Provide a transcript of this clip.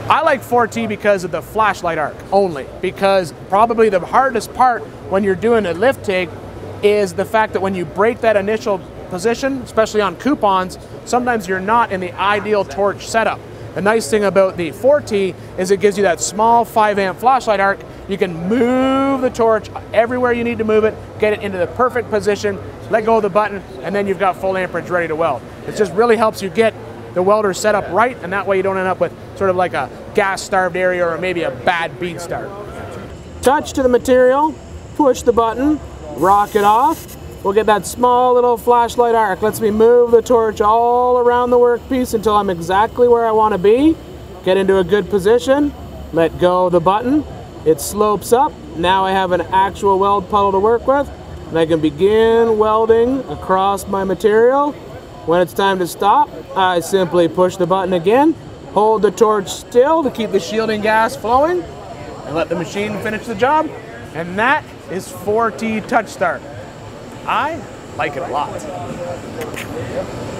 I like 4T because of the flashlight arc only, because probably the hardest part when you're doing a lift TIG is the fact that when you break that initial position, especially on coupons, sometimes you're not in the ideal torch setup. The nice thing about the 4T is it gives you that small 5-amp flashlight arc. You can move the torch everywhere you need to move it, get it into the perfect position, let go of the button, and then you've got full amperage ready to weld. It just really helps you get the welder set up right, and that way you don't end up with sort of like a gas-starved area or maybe a bad bead start. Touch to the material, push the button, rock it off. We'll get that small little flashlight arc. Lets me move the torch all around the workpiece until I'm exactly where I want to be. Get into a good position, let go of the button. It slopes up. Now I have an actual weld puddle to work with, and I can begin welding across my material. When it's time to stop, I simply push the button again, hold the torch still to keep the shielding gas flowing, and let the machine finish the job. And that is 4T Touch Start. I like it a lot.